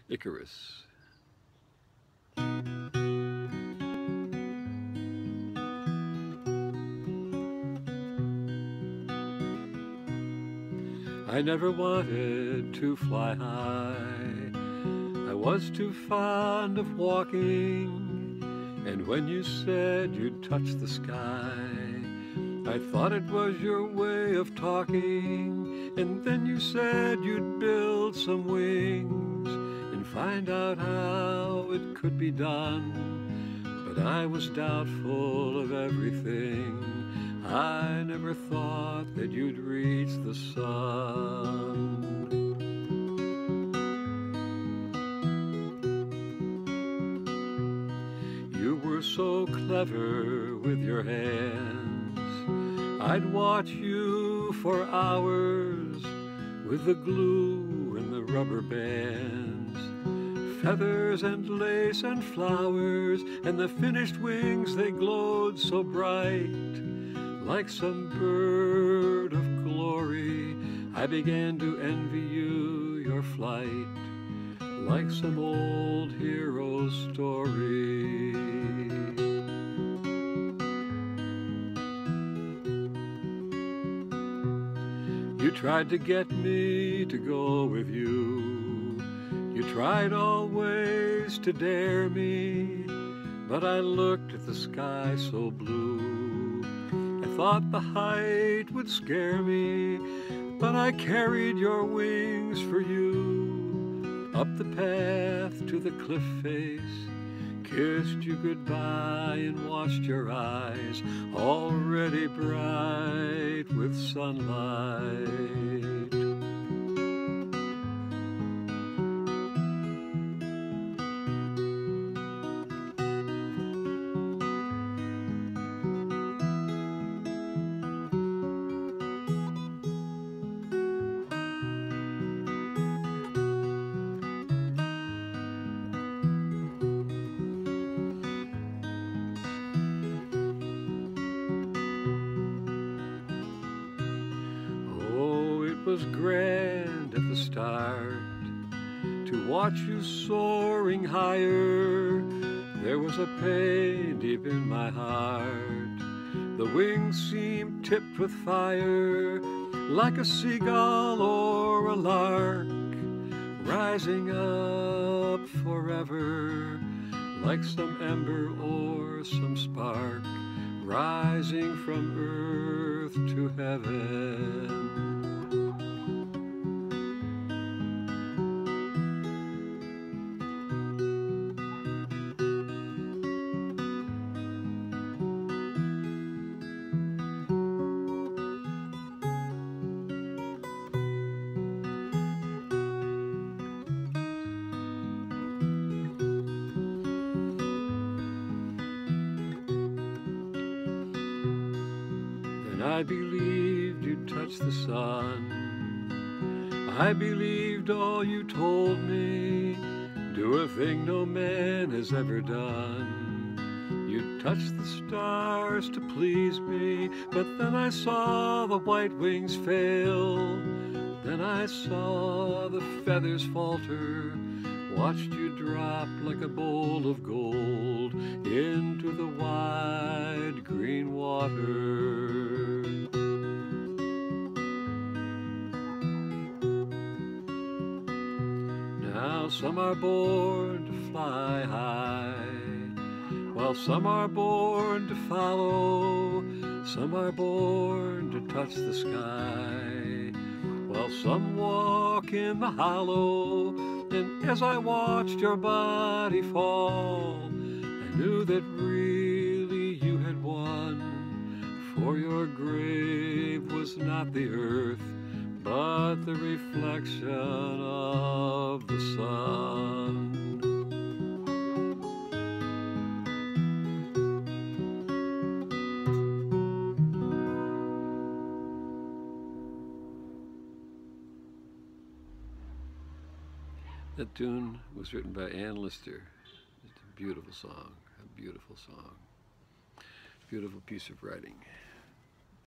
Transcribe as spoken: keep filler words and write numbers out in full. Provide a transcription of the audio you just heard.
Icarus. I never wanted to fly high. I was too fond of walking, and when you said you'd touch the sky, I thought it was your way of talking. And then you said you'd build some wings and find out how it could be done. But I was doubtful of everything. I never thought that you'd reach the sun. You were so clever with your hands. I'd watch you for hours with the glue and the rubber bands, feathers and lace and flowers, and the finished wings, they glowed so bright. Like some bird of glory, I began to envy you your flight, like some old hero story. You tried to get me to go with you. You tried always to dare me, but I looked at the sky so blue. I thought the height would scare me, but I carried your wings for you. Up the path to the cliff face, kissed you goodbye and watched your eyes already bright with sunlight. It was grand at the start to watch you soaring higher. There was a pain deep in my heart. The wings seemed tipped with fire, like a seagull or a lark, rising up forever, like some ember or some spark, rising from earth to heaven. I believed you'd touch the sun. I believed all you told me. Do a thing no man has ever done. You'd touch the stars to please me. But then I saw the white wings fail. Then I saw the feathers falter. Watched you drop like a bowl of gold into the wide green water. Now some are born to fly high, while some are born to follow. Some are born to touch the sky, while some walk in the hollow. And as I watched your body fall, I knew that really you had won, for your grave was not the earth, but the reflection of the sun. That tune was written by Ann Lister. It's a beautiful song, a beautiful song. Beautiful piece of writing.